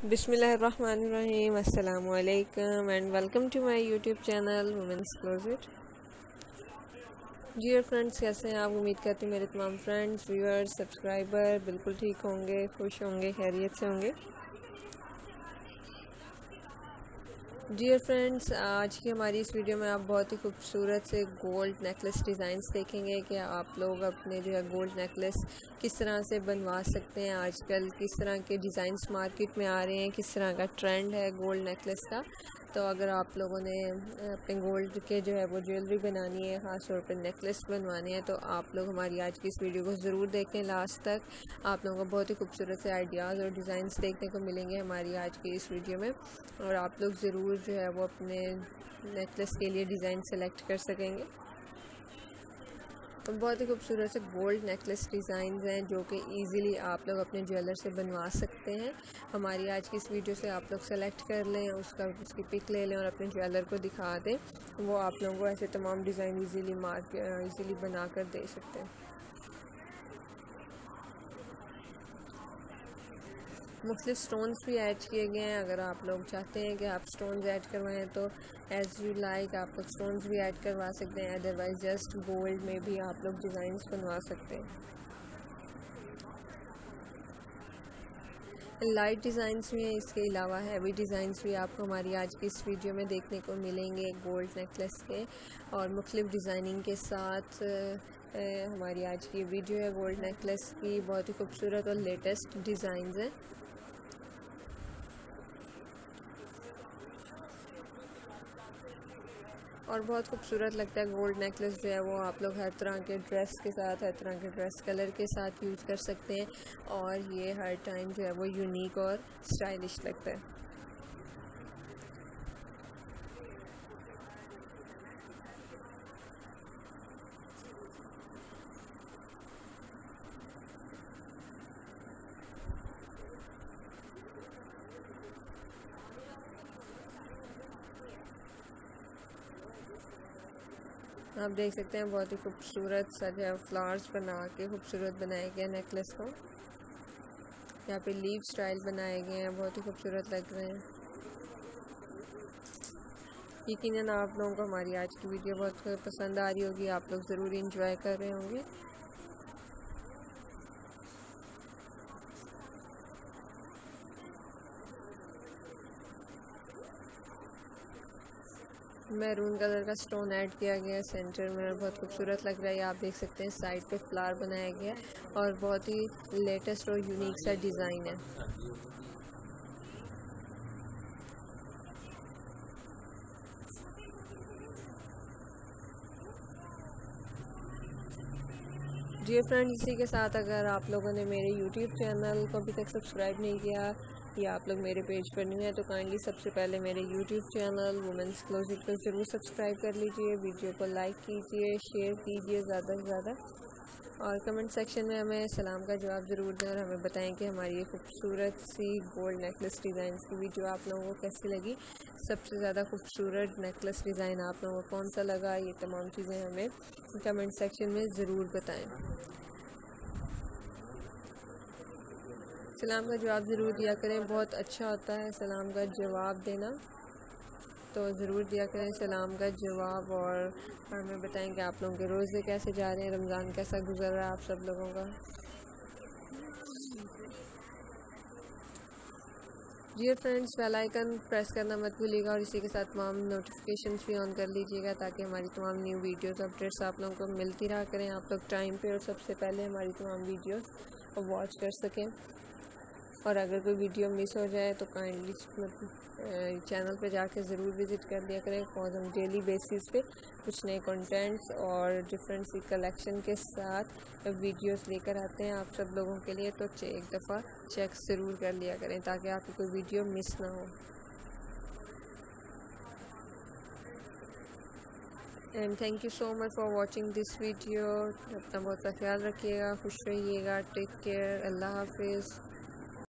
बिस्मिल्लाहिर्रहमानिर्रहीम अस्सलामुअलैकुम and welcome to my YouTube channel women's closet. जी फ्रेंड्स, कैसे हैं आप? उम्मीद करती हूँ मेरे तमाम फ्रेंड्स, व्यूअर्स, सब्सक्राइबर बिल्कुल ठीक होंगे, खुश होंगे, खैरियत से होंगे। डियर फ्रेंड्स, आज की हमारी इस वीडियो में आप बहुत ही खूबसूरत से गोल्ड नेकलेस डिज़ाइंस देखेंगे कि आप लोग अपने जो है गोल्ड नेकलेस किस तरह से बनवा सकते हैं। आजकल किस तरह के डिज़ाइंस मार्केट में आ रहे हैं, किस तरह का ट्रेंड है गोल्ड नेकलेस का। तो अगर आप लोगों ने अपने गोल्ड के जो है वो ज्वेलरी बनानी है, ख़ास तौर पर नेकलेस बनवाने हैं, तो आप लोग हमारी आज की इस वीडियो को ज़रूर देखें लास्ट तक। आप लोगों को बहुत ही खूबसूरत से आइडियाज़ और डिज़ाइंस देखने को मिलेंगे हमारी आज की इस वीडियो में, और आप लोग ज़रूर जो है वो अपने नेकलेस के लिए डिज़ाइन सेलेक्ट कर सकेंगे। तो बहुत ही खूबसूरत से गोल्ड नेकलेस डिज़ाइन हैं जो कि इजीली आप लोग अपने ज्वेलर से बनवा सकते हैं। हमारी आज की इस वीडियो से आप लोग सेलेक्ट कर लें, उसकी पिक ले लें और अपने ज्वेलर को दिखा दें। वो आप लोगों को ऐसे तमाम डिज़ाइन इजीली बना कर दे सकते हैं। मुख्तलिफ स्टोन्स भी ऐड किए गए हैं। अगर आप लोग चाहते हैं कि आप स्टोन्स ऐड करवाएं तो एज़ यू लाइक आप लोग स्टोन्स भी ऐड करवा सकते हैं, अदरवाइज़ जस्ट गोल्ड में भी आप लोग डिज़ाइंस बनवा सकते हैं। लाइट डिज़ाइंस भी हैं, इसके अलावा हैवी डिज़ाइंस भी आपको हमारी आज की इस वीडियो में देखने को मिलेंगे गोल्ड नेकलेस के और मुख्तलिफ डिज़ाइनिंग के साथ। हमारी आज की वीडियो है गोल्ड नेकलेस की, बहुत ही खूबसूरत और लेटेस्ट डिज़ाइंस हैं। और बहुत खूबसूरत लगता है गोल्ड नेकलेस जो है वो आप लोग हर तरह के ड्रेस के साथ, हर तरह के ड्रेस कलर के साथ यूज़ कर सकते हैं, और ये हर टाइम जो है वो यूनिक और स्टाइलिश लगता है। आप देख सकते हैं बहुत ही खूबसूरत सा जो है फ्लावर्स बना के खूबसूरत बनाए गए नेकलेस को। यहाँ पे लीव स्टाइल बनाए गए हैं, बहुत ही खूबसूरत लग रहे हैं। यकीनन आप लोगों को हमारी आज की वीडियो बहुत पसंद आ रही होगी, आप लोग ज़रूर इंजॉय कर रहे होंगे। मैरून कलर का स्टोन ऐड किया गया है सेंटर में और बहुत खूबसूरत लग रहा है। आप देख सकते हैं साइड पे फ्लावर बनाया गया है और बहुत ही लेटेस्ट और यूनिक सा डिज़ाइन है। जी फ्रेंड्स, इसी के साथ अगर आप लोगों ने मेरे यूट्यूब चैनल को अभी तक सब्सक्राइब नहीं किया या आप लोग मेरे पेज पर नहीं है, तो काइंडली सबसे पहले मेरे यूट्यूब चैनल वुमेन्स क्लोजेट को ज़रूर सब्सक्राइब कर लीजिए, वीडियो को लाइक कीजिए, शेयर कीजिए ज़्यादा से ज़्यादा, और कमेंट सेक्शन में हमें सलाम का जवाब ज़रूर दें और हमें बताएं कि हमारी ये खूबसूरत सी गोल्ड नेकलेस डिज़ाइन की वीडियो आप लोगों को कैसी लगी। सबसे ज़्यादा खूबसूरत नेकलेस डिज़ाइन आप लोगों को कौन सा लगा, ये तमाम चीज़ें हमें कमेंट सेक्शन में ज़रूर बताएं। सलाम का जवाब ज़रूर दिया करें, बहुत अच्छा होता है सलाम का जवाब देना, तो ज़रूर दिया करें सलाम का जवाब। और हमें बताएं कि आप लोगों के रोज़े कैसे जा रहे हैं, रमज़ान कैसा गुजर रहा है आप सब लोगों का। Dear friends, bell icon press करना मत भूलिएगा और इसी के साथ तमाम नोटिफिकेशंस भी ऑन कर लीजिएगा ताकि हमारी तमाम न्यू वीडियोस अपडेट्स आप लोगों को मिलती रहा करें, आप लोग टाइम पे और सबसे पहले हमारी तमाम वीडियोस वॉच कर सकें। और अगर कोई वीडियो मिस हो जाए तो काइंडली चैनल पे जाके ज़रूर विज़िट कर लिया करें, बिकॉज हम डेली बेसिस पे कुछ नए कंटेंट्स और डिफरेंट सी कलेक्शन के साथ वीडियोस लेकर आते हैं आप सब लोगों के लिए। तो एक दफ़ा चेक ज़रूर कर लिया करें ताकि आपकी कोई वीडियो मिस ना हो। And thank you so much for watching this video. अपना बहुत सा ख्याल रखिएगा, खुश रहिएगा, टेक केयर, अल्लाह हाफिज़।